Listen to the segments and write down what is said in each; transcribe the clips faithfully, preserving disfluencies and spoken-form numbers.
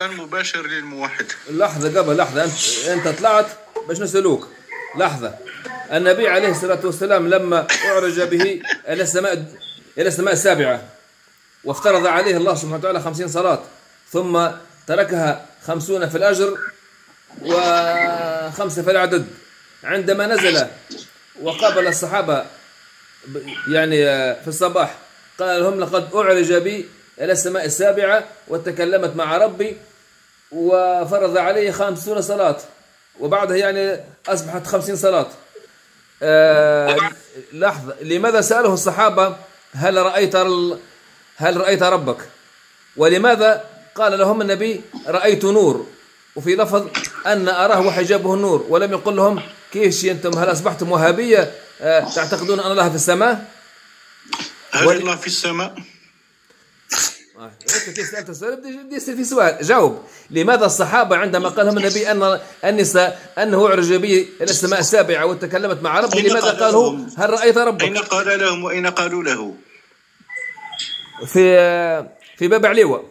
مباشر للموحد. لحظة قبل لحظة، أنت أنت طلعت باش نسألوك. لحظة، النبي عليه الصلاة والسلام لما أعرج به إلى السماء إلى السماء السابعة وافترض عليه الله سبحانه وتعالى خمسين صلاة، ثم تركها خمسون في الأجر وخمسة في العدد، عندما نزل وقابل الصحابة يعني في الصباح قال لهم لقد أعرج بي إلى السماء السابعة وتكلمت مع ربي وفرض عليه خمسون صلاة، وبعدها يعني أصبحت خمسين صلاة. آه لحظة، لماذا سأله الصحابة هل رأيت هل رأيت ربك؟ ولماذا قال لهم النبي رأيت نور، وفي لفظ أن أراه وحجابه النور، ولم يقل لهم كيف أنتم هل أصبحتم وهابية آه تعتقدون أن الله في السماء؟ هل ول... الله في السماء؟ انت كيف سالت السؤال بدي يصير في سؤال جاوب. لماذا الصحابه عندما قال لهم النبي ان النساء انه اعرج به الى السماء السابعه وتكلمت مع ربه، لماذا قالوا هل رايت ربك؟ اين قال لهم واين قالوا له؟ في في باب عليوه.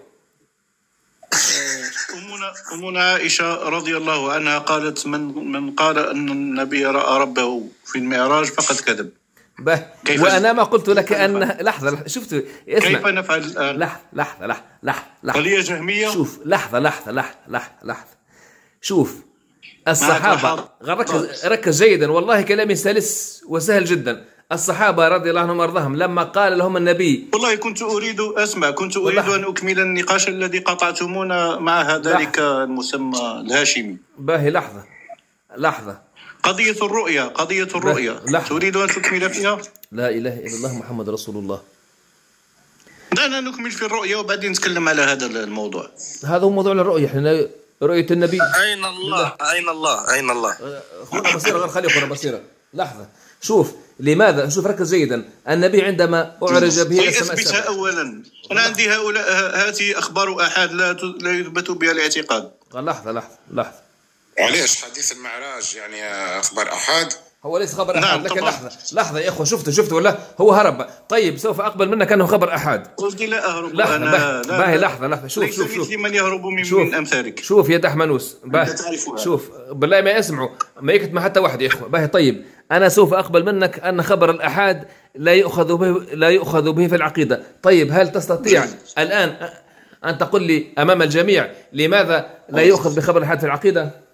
امنا امنا عائشه رضي الله عنها قالت من من قال ان النبي راى ربه في المعراج فقد كذب. به وانا ما قلت لك ان لحظه شفت اسمع كيف نفعل الان؟ لحظه لحظه لحظه لحظه قضيه جهميه. شوف لحظه لحظه لحظه لحظه لحظه شوف الصحابه ركز ركز جيدا، والله كلامي سلس وسهل جدا. الصحابه رضي الله عنهم وارضاهم لما قال لهم النبي، والله كنت اريد اسمع كنت اريد ان اكمل النقاش الذي قطعتمونا مع ذلك المسمى الهاشمي. باهي لحظه لحظه قضية الرؤية قضية الرؤية تريد أن تكمل فيها؟ لا إله إلا الله محمد رسول الله. دعنا نكمل في الرؤية وبعدين نتكلم على هذا الموضوع. هذا هو موضوع الرؤية، احنا رؤية النبي. أين الله؟ أين الله؟ أين الله؟ أخونا بصيرة غير خلي أخونا بصيرة. لحظة شوف لماذا، شوف ركز جيدا. النبي عندما أعرج به إلى السماء السابعة أولا، أنا عندي هؤلاء هذه أخبار أحد لا لا يثبت بها الاعتقاد. لحظة لحظة لحظة علاش حديث المعراج يعني اخبار احد؟ هو ليس خبر احد. نعم لكن طبعا. لحظه لحظه يا اخوه، شفت شفت ولا هو هرب؟ طيب سوف اقبل منك انه خبر احد. قلت لا اهرب لحظة انا. باهي لحظه لحظه شوف ليس شوف شوف من يهرب من, شوف من امثالك. شوف يا دحمنوس باهي شوف بالله ما يسمعوا ما يكتم حتى واحد يا اخوه. باهي طيب انا سوف اقبل منك ان خبر الاحاد لا يؤخذ به لا يؤخذ به في العقيده. طيب هل تستطيع الان ان تقول لي امام الجميع لماذا لا يؤخذ بخبر الاحاد في العقيده؟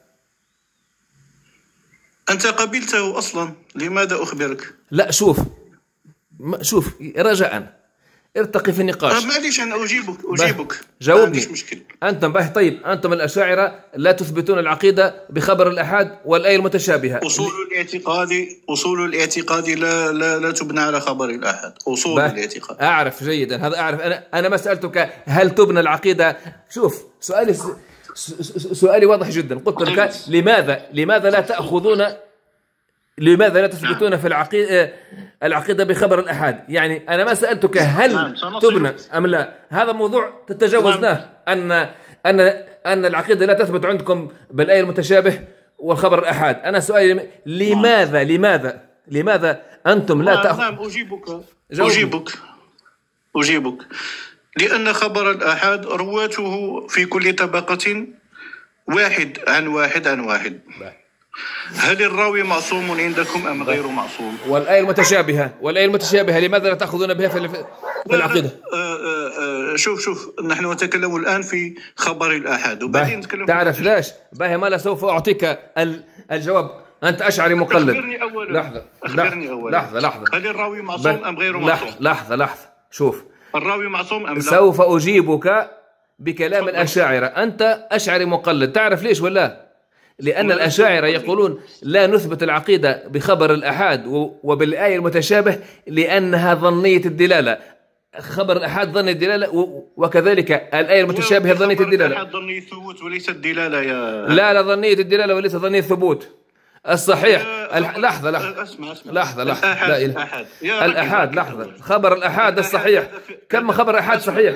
أنت قبلته أصلا، لماذا أخبرك؟ لا شوف شوف رجاء ارتقي في النقاش. معليش أنا أجيبك أجيبك جاوبني. ما عنديش مشكل. أنتم باهي طيب أنتم الأشاعرة لا تثبتون العقيدة بخبر الأحاد والآية المتشابهة. أصول الاعتقاد أصول الاعتقاد لا لا لا تبنى على خبر الأحاد. أصول الاعتقاد أعرف جيدا هذا أعرف. أنا أنا ما سألتك هل تبنى العقيدة. شوف سؤالي سؤالي واضح جدا. قلت لك لماذا لماذا لا تأخذون لماذا لا تثبتون في العقيدة العقيدة بخبر الأحاد؟ يعني أنا ما سألتك هل تبنى أم لا، هذا موضوع تتجاوزناه. أن أن أن العقيدة لا تثبت عندكم بالآية المتشابه والخبر الأحاد. أنا سؤالي لماذا لماذا لماذا أنتم لا تأخذون؟ نعم أجيبك أجيبك أجيبك لأن خبر الأحاد رواته في كل طبقة واحد عن واحد عن واحد. هل الراوي معصوم عندكم أم غير معصوم؟ والآية المتشابهة والآية المتشابهة لماذا لا تأخذون بها في في العقيدة؟ شوف شوف نحن نتكلم الآن في خبر الآحاد وبعدين نتكلم. تعرف ليش؟ باهي ما لا سوف أعطيك الجواب. أنت أشعري مقلد. أخبرني أولا. لحظة أخبرني أولا. لحظة لحظة هل الراوي معصوم أم غير معصوم؟ لحظة لحظة شوف الراوي معصوم أم لا؟ سوف أجيبك بكلام الأشاعرة. أنت أشعري مقلد. تعرف ليش ولا؟ لأن الأشاعرة يقولون لا نثبت العقيدة بخبر الأحاد وبالآية المتشابه لأنها ظنية الدلالة. خبر الأحاد ظني الدلالة وكذلك الآية المتشابهة ظنية الدلالة. الأحاد ظنية الثبوت وليس الدلالة يا لا لا ظنية الدلالة وليس ظنية الثبوت. الصحيح لحظة لحظة أسمع أسمع لحظة لحظة لا إله الأحاد الأحاد لحظة خبر الأحاد الصحيح. كم خبر الأحاد صحيح؟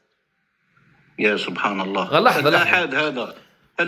يا سبحان الله. لحظة الأحاد هذا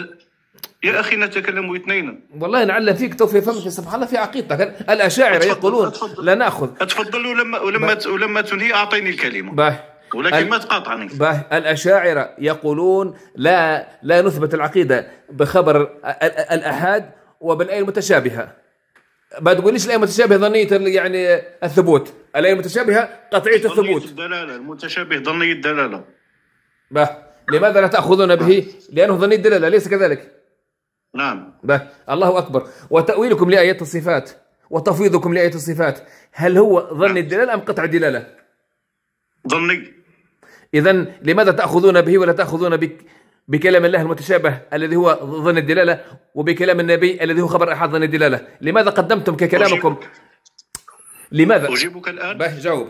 يا أخي نتكلم اثنين. والله نعلم فيك توفي فمك سبحان الله في عقيدتك. الأشاعرة يقولون لا نأخذ. أتفضلوا لما ولما ولما تنهي أعطيني الكلمة. باهي ولكن ما تقاطعني. الأشاعرة يقولون لا لا نثبت العقيدة بخبر الآحاد وبالآية المتشابهة. ما تقوليش الآية المتشابهة ظنية يعني الثبوت، الآية المتشابهة قطعية الثبوت. ظنية الدلالة، المتشابه ظنية الدلالة. به لماذا لا تأخذون به؟ لأنه ظنية الدلالة، أليس كذلك؟ نعم. به الله أكبر. وتأويلكم لآيات الصفات وتفويضكم لآيات الصفات هل هو ظن الدلالة أم قطع الدلالة؟ ظني. إذن لماذا تأخذون به ولا تأخذون بك بكلام الله المتشابه الذي هو ظن الدلالة وبكلام النبي الذي هو خبر أحد ظن الدلالة؟ لماذا قدمتم ككلامكم؟ أجيبك. لماذا؟ أجيبك الآن؟ به جاوب.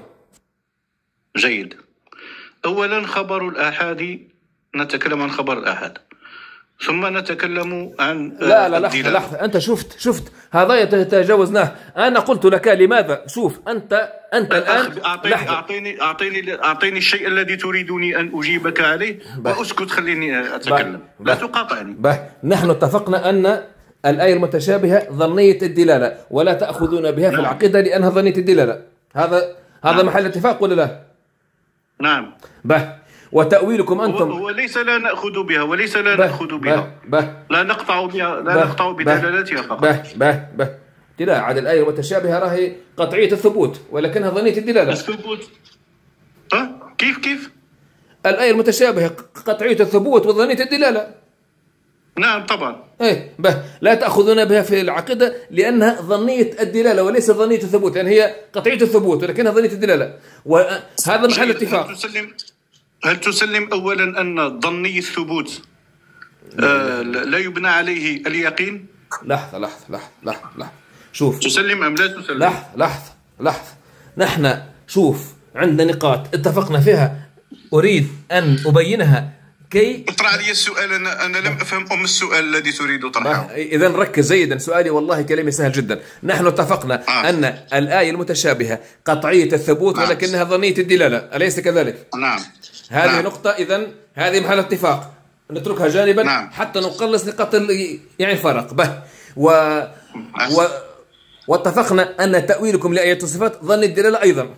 جيد. أولا خبر الآحاد، نتكلم عن خبر الآحاد، ثم نتكلم عن لا لا لحظة لحظة، أنت شفت شفت هذا تجاوزناه. أنا قلت لك لماذا. شوف أنت أنت الآن أعطيني أعطيني أعطيني أعطيني الشيء الذي تريدني أن أجيبك عليه وأسكت، خليني أتكلم، لا تقاطعني. به نحن اتفقنا أن الآية المتشابهة ظنية الدلالة ولا تأخذون بها في العقيدة لأنها ظنية الدلالة. هذا هذا نعم. محل اتفاق ولا لا؟ نعم. به وتأويلكم أنتم وليس لا نأخذ بها وليس لا نأخذ بها، به لا نقطع بها، لا نقطع بدلالتها فقط. به به به لا عاد الآية المتشابهة راهي قطعية الثبوت ولكنها ظنية الدلالة. الثبوت أه؟ كيف كيف؟ الآية المتشابهة قطعية الثبوت وظنية الدلالة. نعم طبعا. ايه به لا تأخذون بها في العقيدة لأنها ظنية الدلالة وليس ظنية الثبوت، لأن يعني هي قطعية الثبوت ولكنها ظنية الدلالة، وهذا محل اتفاق. هل تسلم هل تسلم أولا أن ظني الثبوت آه لا يبنى عليه اليقين؟ لحظة لحظة لحظة لحظة لحظة شوف. تسلم أم لا تسلم؟ لحظة لحظة لحظة نحن شوف عندنا نقاط اتفقنا فيها أريد أن أبينها كي اطرح لي السؤال. أنا أنا لم أفهم أم السؤال الذي تريد طرحه. إذا ركز جيدا. سؤالي والله كلامي سهل جدا. نحن اتفقنا آه. أن الآية المتشابهة قطعية الثبوت نعم. ولكنها ظنية الدلالة، أليس كذلك؟ نعم. هذه نعم. نقطة. إذن هذه محل اتفاق نتركها جانبا نعم. حتى نقلص نقاط يعني الفرق به و... و... واتفقنا أن تأويلكم لآية الصفات ظن الدلالة أيضا.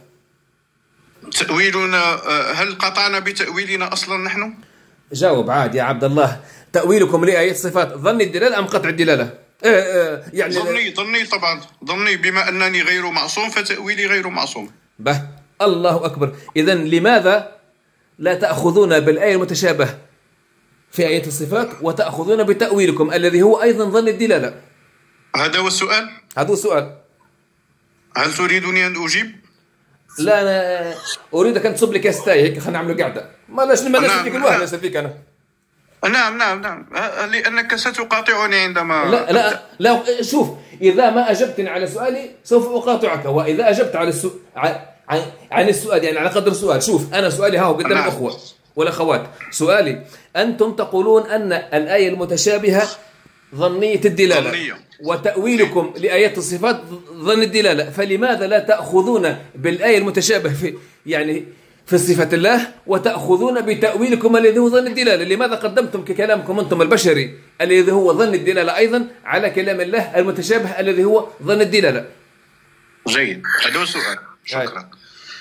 تأويلنا هل قطعنا بتأويلنا أصلا نحن؟ جاوب عاد يا عبد الله. تأويلكم لآية الصفات ظن الدلالة أم قطع الدلالة؟ إيه إيه يعني ظني ظني طبعا ظني، بما أنني غير معصوم فتأويلي غير معصوم. به الله أكبر. إذن لماذا لا تأخذون بالآية المتشابه في آية الصفات وتأخذون بتأويلكم الذي هو أيضا ظن الدلالة؟ هذا هو السؤال. هذا هو السؤال. هل تريدني أن أجيب؟ لا أنا أريدك أن تصب لي كاس تاي هيك، خلينا نعملوا قعدة. ما لاش ما لاش فيك الوهلة فيك أنا. نعم نعم نعم لأنك ستقاطعني عندما لا لا لا شوف، إذا ما أجبتني على سؤالي سوف أقاطعك، وإذا أجبت على السؤال عن عن السؤال يعني على قدر السؤال. شوف أنا سؤالي ها هو قدام نعم. الأخوة والأخوات سؤالي، أنتم تقولون أن الآية المتشابهة ظنية الدلالة ظنية. وتأويلكم لآيات الصفات ظن الدلالة، فلماذا لا تأخذون بالآية المتشابه في يعني في صفة الله وتأخذون بتأويلكم الذي هو ظن الدلالة؟ لماذا قدمتم ككلامكم أنتم البشري الذي هو ظن الدلالة أيضا على كلام الله المتشابه الذي هو ظن الدلالة؟ جيد، هذا سؤال. شكرا.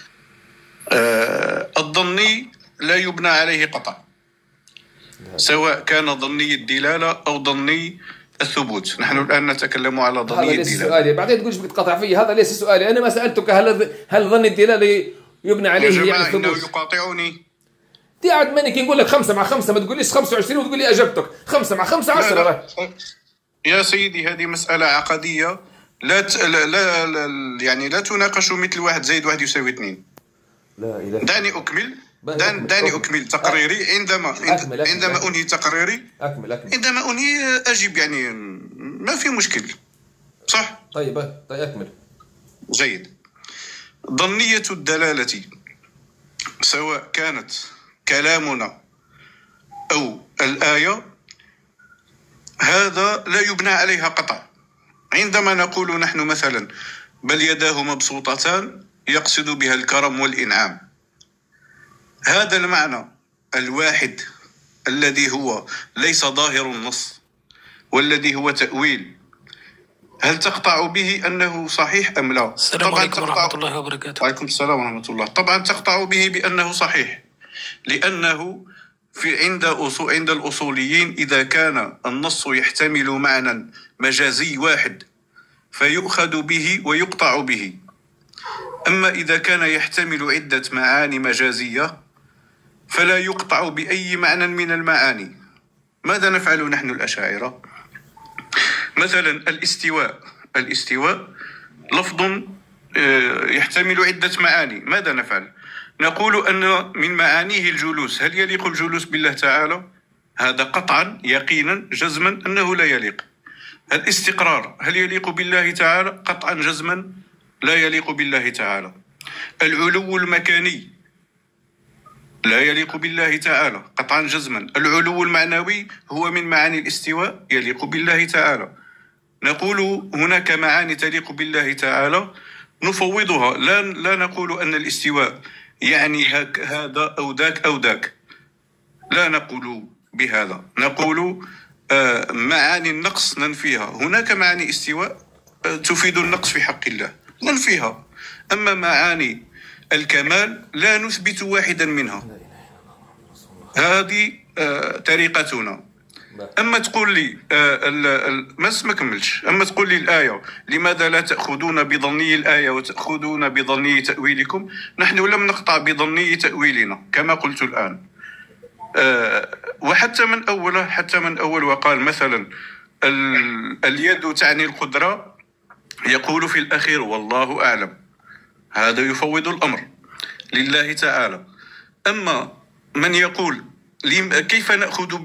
آه الظني لا يبنى عليه قطع، سواء كان ظني الدلالة أو ظني الثبوت. نحن الآن نتكلم على ظني الدلالة. هذا ليس سؤالي، بعدين تقولش بتقطع فيه، هذا ليس سؤالي. أنا ما سألتك هل هل ظن الدلالة يبنى عليه يعني الثبوت؟ إنه يقاطعني. دي قاعد منك نقول لك خمسة مع خمسة، ما تقوليش خمسة وعشرين وتقول لي أجبتك. خمسة مع خمسة عشرة. لا لا. يا سيدي هذه مسألة عقدية لا, ت... لا, لا, لا يعني لا تناقش مثل واحد زائد واحد يساوي اثنين. لا إله. دعني أكمل. دان دعني أكمل تقريري. عندما أكمل عندما أكمل. أنهي تقريري أكمل أكمل. عندما أنهي أجيب، يعني ما في مشكل صح؟ طيب طيب أكمل. جيد. ظنية الدلالة سواء كانت كلامنا أو الآية هذا لا يبنى عليها قطع. عندما نقول نحن مثلا بل يداه مبسوطتان يقصد بها الكرم والإنعام، هذا المعنى الواحد الذي هو ليس ظاهر النص والذي هو تأويل هل تقطع به أنه صحيح أم لا؟ السلام عليكم ورحمة الله وبركاته. وعليكم السلام ورحمة الله. طبعا تقطع به بأنه صحيح، لأنه في عند أصول عند الأصوليين إذا كان النص يحتمل معنى مجازي واحد فيؤخذ به ويقطع به، أما إذا كان يحتمل عدة معاني مجازية فلا يقطع بأي معنى من المعاني. ماذا نفعل نحن الأشاعرة؟ مثلا الاستواء الاستواء لفظ يحتمل عدة معاني، ماذا نفعل؟ نقول أن من معانيه الجلوس. هل يليق الجلوس بالله تعالى؟ هذا قطعا يقينا جزما أنه لا يليق. الاستقرار هل يليق بالله تعالى؟ قطعا جزما لا يليق بالله تعالى. العلو المكاني لا يليق بالله تعالى قطعا جزما. العلو المعنوي هو من معاني الاستواء يليق بالله تعالى. نقول هناك معاني تليق بالله تعالى نفوضها، لا لا نقول أن الاستواء يعني هذا أو ذاك أو ذاك، لا نقول بهذا. نقول آه معاني النقص ننفيها. هناك معاني استواء آه تفيد النقص في حق الله ننفيها، أما معاني الكمال لا نثبت واحدا منها. هذه آه طريقتنا. أما تقول لي آه ما ما كملش أما تقول لي الآية لماذا لا تأخذون بظني الآية وتأخذون بظني تأويلكم؟ نحن لم نقطع بظني تأويلنا كما قلت الآن. آه وحتى من أول حتى من أول وقال مثلا اليد تعني القدرة، يقول في الأخير والله أعلم. هذا يفوض الأمر لله تعالى. أما من يقول كيف نأخذ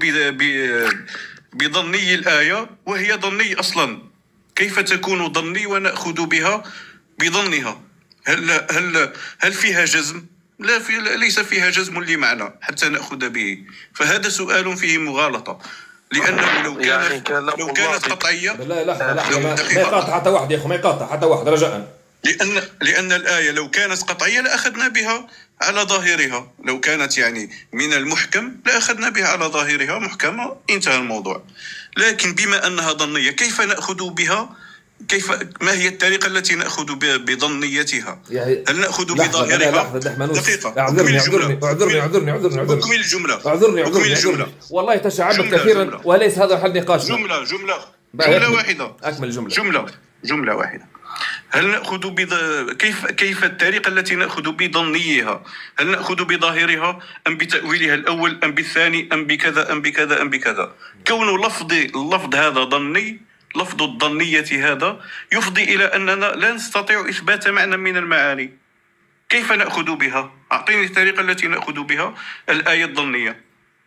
بظني الآية وهي ظني أصلا؟ كيف تكون ظني ونأخذ بها بظنها؟ هل هل هل فيها جزم؟ لا في ليس فيها جزم لمعنى حتى نأخذ به. فهذا سؤال فيه مغالطة، لأنه لو كانت لو كانت قطعية. لا لا لا ما يقاطع حتى واحد يا أخو، ما يقاطع حتى واحد رجاء. لأن لأن الآية لو كانت قطعية لأخذنا بها على ظاهرها. لو كانت يعني من المحكم لأخذنا بها على ظاهرها محكمة، انتهى الموضوع. لكن بما أنها ظنية كيف نأخذ بها؟ كيف ما هي الطريقة التي نأخذ بظنيتها؟ هل نأخذ بظاهرها؟ دقيقة. أعذرني أعذرني أعذرني أعذرني أعذرني أكمل الجملة. أعذرني أعذرني والله تشعبت كثيرا وليس هذا حل نقاش. جملة جملة جملة واحدة. أكمل جملة. جملة جملة واحدة. هل نأخذ بض... كيف كيف الطريقة التي نأخذ بظنيها؟ هل نأخذ بظاهرها أم بتأويلها الأول أم بالثاني أم بكذا أم بكذا أم بكذا؟ كون لفظ اللفظ هذا ظني، لفظ الظنية هذا يفضي إلى أننا لا نستطيع إثبات معنى من المعاني. كيف نأخذ بها؟ أعطيني الطريقة التي نأخذ بها الآية الظنية.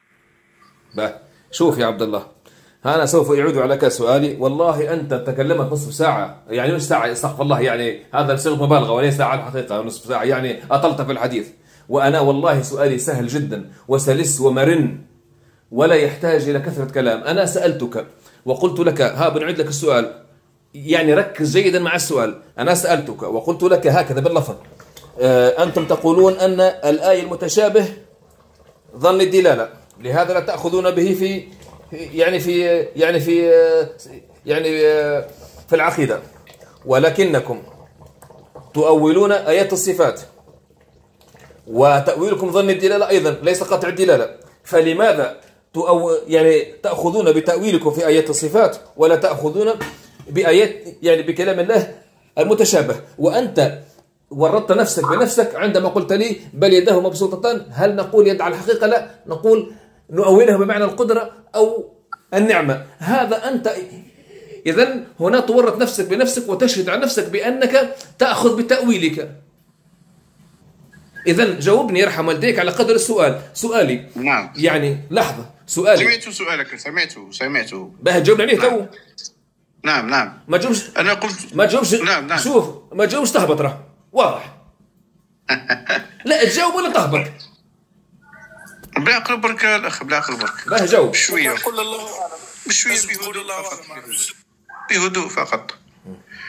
با شوف يا عبد الله، أنا سوف أعود عليك سؤالي. والله أنت تكلمت نصف ساعة، يعني نصف ساعة استغفر الله، يعني هذا صيغة مبالغة وليس على الحقيقة نصف ساعة، يعني أطلت في الحديث. وأنا والله سؤالي سهل جدا وسلس ومرن ولا يحتاج إلى كثرة كلام. أنا سألتك وقلت لك، ها بنعيد لك السؤال، يعني ركز جيدا مع السؤال. أنا سألتك وقلت لك هكذا باللفظ، آه أنتم تقولون أن الآية المتشابه ظن الدلالة، لهذا لا تأخذون به في يعني في يعني في يعني في العقيدة، ولكنكم تؤولون آيات الصفات، وتأويلكم ظن الدلالة أيضا ليس قطع الدلالة. فلماذا تؤو يعني تأخذون بتأويلكم في آيات الصفات ولا تأخذون بآيات يعني بكلام الله المتشابه؟ وأنت ورطت نفسك بنفسك عندما قلت لي بل يداه مبسوطتان. هل نقول يد على الحقيقة؟ لا، نقول نؤولها بمعنى القدرة أو النعمة. هذا أنت إذن هنا تورط نفسك بنفسك وتشهد عن نفسك بأنك تأخذ بتأويلك. إذن جاوبني يرحم والديك على قدر السؤال. سؤالي نعم يعني لحظة، سؤالي سمعت سؤالك سمعته سمعته باه تجاوب عليه تو. نعم نعم ما تجاوبش. أنا قلت ما تجاوبش. نعم نعم. شوف ما تجاوبش تهبط، راه واضح. لا تجاوب ولا تهبط. بالعقل برك الأخ، بالعقل برك. باه جاوب بشوية بشوية بهدوء فقط. بهدوء فقط.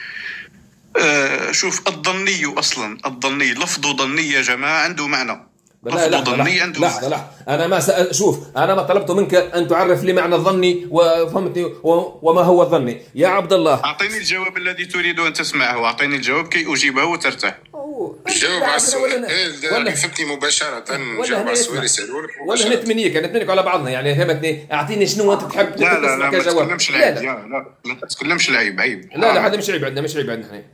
آه شوف، الظني أصلا الظني لفظ ظني يا جماعة عنده معنى. لا لا ظني عنده لحظة لحظة أنا ما سأل شوف أنا ما طلبت منك أن تعرف لي معنى الظني وفهمتني وما هو الظني يا عبد الله. أعطيني الجواب الذي تريد أن تسمعه، أعطيني الجواب كي أجيبه وترتاح. جاوب على السؤال اللي فهمتني مباشرة. جاوب على السؤال يسألوا لك ولا نتمنيك نتمنيك على بعضنا يعني فهمتني. أعطيني شنو أنت تحب لا لا لا ما تتكلمش العيب. لا لا ما تتكلمش العيب عيب. لا لا هذا مش عيب عندنا، مش عيب عندنا احنا.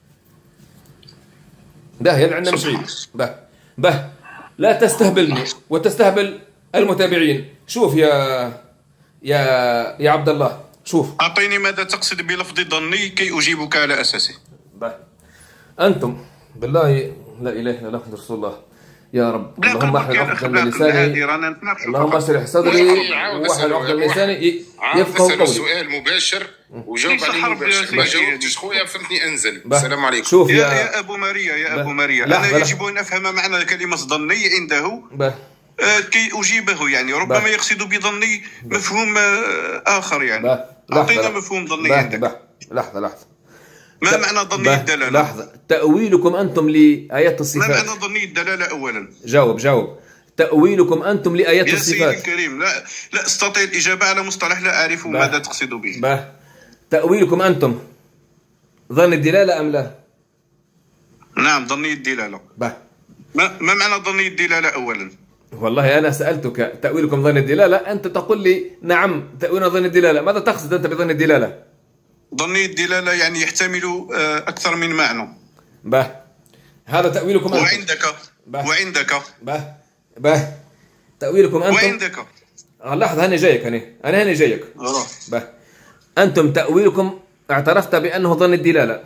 ده هذا عندنا مش عيب. به به لا تستهبلني وتستهبل المتابعين. شوف يا يا يا عبد الله شوف. أعطيني ماذا تقصد بلفظ ظني كي أجيبك على أساسه. به أنتم بالله لا إله إلا الله رسول الله يا رب. اللهم احلل عقدة من لساني، اللهم اشرح صدري واحلل عقدة من لساني يفقهوا قولي. سؤال مباشر وجاوب عليه مباشر. ما جاوبتش خويا فهمتني انزل. السلام عليكم. شوف يا, يا ابو ماريا يا ابو ماريا انا يجب ان افهم معنى كلمه ظني عنده آه كي اجيبه. يعني ربما بح. يقصد بظني مفهوم آه اخر يعني. اعطينا مفهوم ظني عندك. لحظه لحظه ما معنى ظني الدلاله؟ لحظه تاويلكم انتم لايات الصفات. ما معنى ظني الدلاله اولا؟ جاوب جاوب. تأويلكم أنتم لآيات يا الصفات. يا سيدي الكريم لا لا أستطيع الإجابة على مصطلح لا أعرف ماذا تقصد به. به. تأويلكم أنتم ظن الدلالة أم لا؟ نعم ظني الدلالة. به. ما ما معنى ظني الدلالة أولا؟ والله أنا سألتك تأويلكم ظن الدلالة أنت تقول لي نعم تأويلنا ظن الدلالة. ماذا تقصد أنت بظن الدلالة؟ ظني الدلالة يعني يحتمل أكثر من معنى. به. هذا تأويلكم أنتم. وعندك به. وعندك به به تأويلكم أنتم. وعندك لحظة أنا جايك أنا أنا هنا جايك. به. أنتم تأويلكم اعترفت بأنه ظن الدلالة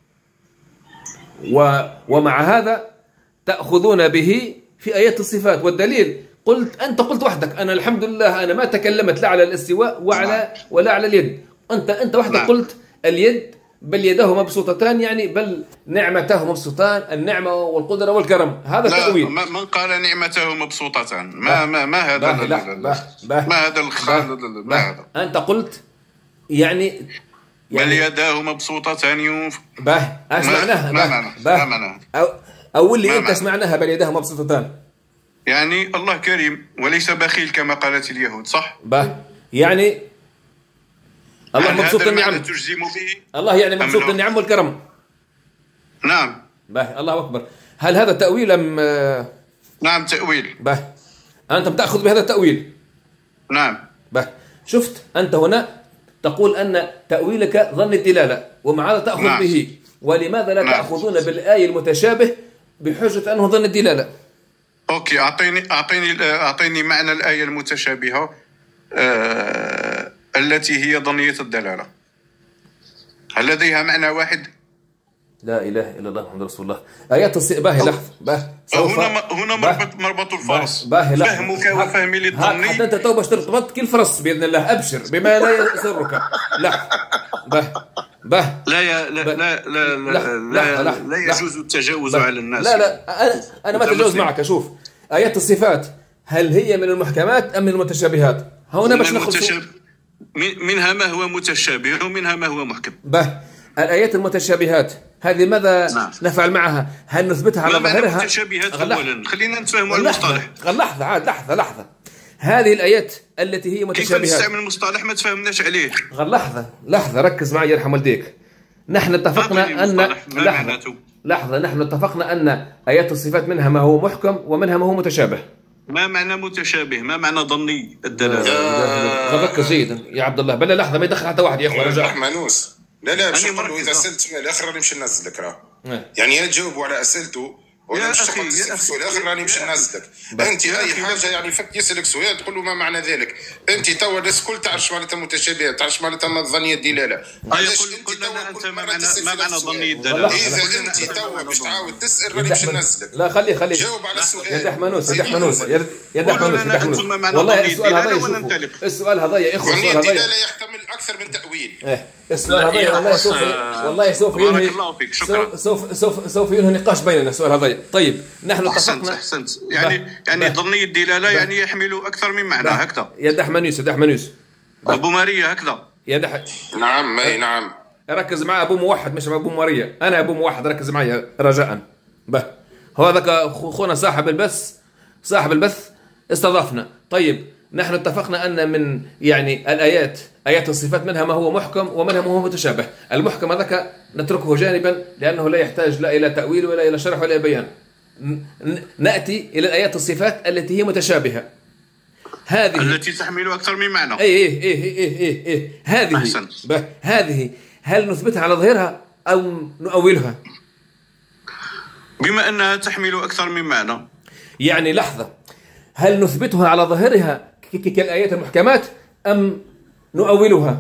و... ومع هذا تأخذون به في آيات الصفات والدليل. قلت أنت قلت وحدك أنا الحمد لله أنا ما تكلمت لا على الاستواء وعلى ولا على اليد. أنت أنت وحدك قلت اليد بل يداه مبسوطتان يعني بل نعمته مبسوطان النعمة والقدرة والكرم. هذا لا تأويل. من قال نعمته مبسوطتان ما ما ما هذا باه لا باه باه ما هذا الخال ما هذا. أنت قلت يعني بل يداه مبسوطتان ينف باه اسمعناها ما معنى ما معنى أو أول لي أنت سمعناها بل يداه مبسوطتان يعني الله كريم وليس بخيل كما قالت اليهود صح. باه يعني الله مبسوط النعم. تجزم به الله يعني مبسوط النعم والكرم. نعم. باه الله أكبر. هل هذا تأويل أم؟ نعم تأويل. باه أنت بتأخذ بهذا التأويل. نعم. باه شفت أنت هنا تقول أن تأويلك ظن الدلالة ومع هذا تأخذ نعم. به. ولماذا لا نعم. تأخذون بالآية المتشابه بحجة أنه ظن الدلالة؟ أوكي أعطيني أعطيني أعطيني معنى الآية المتشابهة آه... التي هي ظنية الدلالة. هل لديها معنى واحد؟ لا إله إلا الله محمد رسول الله. آيات الص... باهي لحظة باه هنا هنا مربط مربط الفرس. باهي لحظة فهمك وفهمي للظني. حتى أنت توبة اشترطت كل فرس بإذن الله أبشر بما لا يسرك. لحظة باه باه لا يا لا لا لا لا, لا, لا يجوز التجاوز على الناس. لا لا أنا أنا ما أتجاوز معك. شوف آيات الصفات هل هي من المحكمات أم من المتشابهات؟ هنا باش نخلص. منها ما هو متشابه ومنها ما هو محكم. به الآيات المتشابهات هذه ماذا نعم. نفعل معها؟ هل نثبتها على ظاهرها؟ متشابهات أولا خلينا نتفاهموا المصطلح. لحظة عاد لحظة لحظة هذه الآيات التي هي متشابهات كيف نستعمل المصطلح ما تفهمناش عليه. لحظة لحظة ركز معي يرحم والديك. نحن اتفقنا أن لحظة لحظة نحن اتفقنا أن آيات الصفات منها ما هو محكم ومنها ما هو متشابه. ما معنى متشابه؟ ما معنى ظني الدلالة؟ ركز جيدا يا عبد الله. بلا لحظة ما يدخل حتى واحد يا اخوان رجاء. رحمانوس لا لا باش نقول له اذا سالت الاخر راني نمشي ننزلك راه يعني يا تجاوبوا على اسئلته ولا مش تقعد تسال السؤال الاخر راني نمشي ننزلك. انت اي حاجه يعني فك يسالك سؤال تقول له ما معنى ذلك. انت توا الناس الكل تعرف معناتها متشابهه تعرف معناتها ظنيه الدلاله. علاش انت توا انت ما معنى ما معنى ظنيه الدلاله؟ اذا انت توا باش تعاود تسال راني نمشي ننزلك. لا خلي خلي جاوب على السؤال يا دحمنوس يا دحمنوس يا دحمنوس يا دحمنوس. والله السؤال هذا السؤال هذا يا اخوه السؤال هذا لا يحتمل اكثر من تاويل. السؤال هذا والله سوف والله سوف ينهي سوف سوف سوف ينهي نقاش بيننا السؤال هذا. طيب نحن اتفقنا احسنت يعني بح يعني ظني الدلاله يعني يحمل اكثر من معنى هكذا. يا دحمنوس يا دحمنوس ابو ماريا هكذا يا دح نعم اي نعم ركز معي ابو موحد مش ابو ماريا. انا ابو موحد ركز معي رجاء. به هو هذاك خونا صاحب البث صاحب البث استضافنا. طيب نحن اتفقنا أن من يعني الآيات آيات الصفات منها ما هو محكم ومنها ما هو متشابه. المحكم هذاك نتركه جانبا لأنه لا يحتاج لا إلى تأويل ولا إلى شرح ولا إلى بيان. نأتي إلى الآيات الصفات التي هي متشابهة، هذه التي تحمل أكثر من معنى. أي إيه إيه إيه إيه إيه هذه هذه هل نثبتها على ظاهرها أو نؤولها؟ بما أنها تحمل أكثر من معنى يعني لحظة، هل نثبتها على ظاهرها كالآيات المحكمات أم نؤولها؟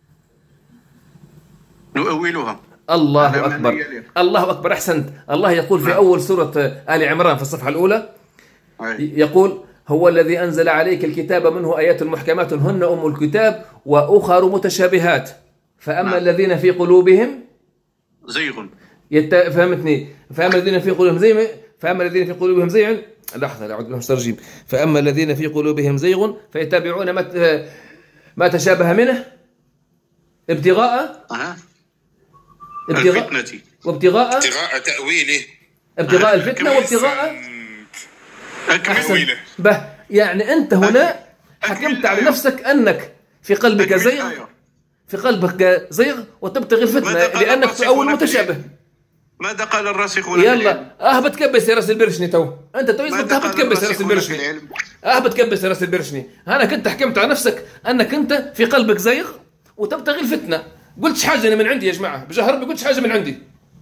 نؤولها. الله أكبر، الله أكبر، أحسنت. الله يقول في أول سورة آل عمران في الصفحة الأولى، يقول هو الذي أنزل عليك الكتاب منه آيات محكمات هن أم الكتاب وأخر متشابهات فأما الذين في قلوبهم زيغ يت... فهمتني فأما الذين في قلوبهم زيغ فأما الذين في قلوبهم زيغ لحظة لا أعود لهم ترجيم فأما الذين في قلوبهم زيغ فيتبعون ما ت... ما تشابه منه ابتغاء أه. ابتغاء الفتنة وابتغاء ابتغاء تأويله ابتغاء الفتنة وابتغاء أكمله. به يعني أنت هنا حكمت على نفسك أنك في قلبك زيغ في قلبك زيغ وتبتغي الفتنة لأنك تؤول متشابه. ماذا قال الراسخ يلا اه بتكبس راس البرشني تو انت تو يزبط بتكبس راس البرشني اه بتكبس راس البرشني. انا كنت حكمت على نفسك انك انت في قلبك زيغ وتبتغي الفتنة. قلتش حاجة أنا من عندي يا جماعة بجاه ربي، قلتش حاجة من عندي.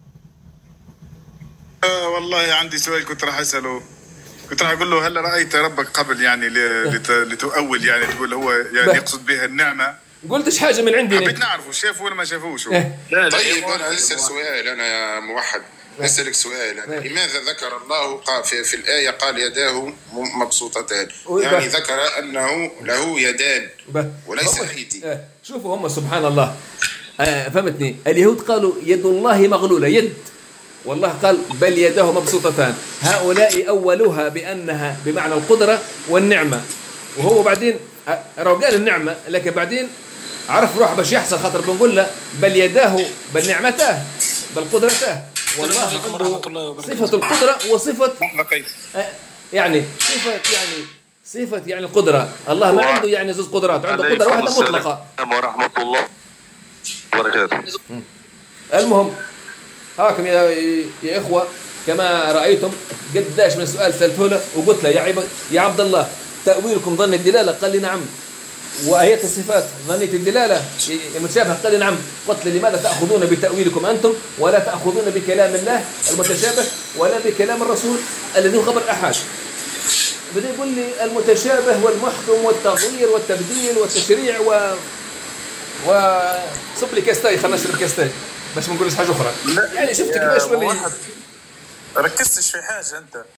آه والله عندي سؤال كنت راح أسأله، كنت راح أقول له هل رأيت ربك قبل يعني لتؤول يعني تقول هو يعني يقصد بها النعمة؟ قلتش حاجة من عندي. حبيت نعرفه شافه ولا ما شافوش. طيب أنا أسأل سؤال أنا يا موحد، أسألك سؤال أنا. لماذا ذكر الله في, في الآية قال يداه مبسوطتان؟ يعني ذكر أنه له يدان وليس أيدي. شوفوا هم سبحان الله آه فهمتني. اليهود قالوا يد الله مغلولة يد، والله قال بل يداه مبسوطتان. هؤلاء أولوها بأنها بمعنى القدرة والنعمة، وهو بعدين قال النعمة لكن بعدين عرف روح باش يحصل خاطر بنقول له بل يداه بل نعمته بل قدرته. والله عنده صفة القدرة وصفة يعني صفة يعني صفة يعني القدرة. الله ما عنده يعني زوج قدرات، عنده قدرة واحدة مطلقة. ورحمة الله وبركاته. المهم هاكم يا يا إخوة كما رأيتم قداش من سؤال سألته له وقلت له يا عبد يا عبد الله تأويلكم ظن الدلالة؟ قال لي نعم. وآيات الصفات ظنية الدلالة المتشابهة؟ قال لي نعم. قلت له لماذا تأخذون بتأويلكم أنتم ولا تأخذون بكلام الله المتشابه ولا بكلام الرسول الذي هو خبر أحد؟ بدأ يقول لي المتشابه والمحكم والتغيير والتبديل والتشريع و و صب لي كاستاي خلنا نشرب كاستاي باش ما نقولش حاجة أخرى. يعني شفت كيفاش ولي ركزتش في حاجة أنت.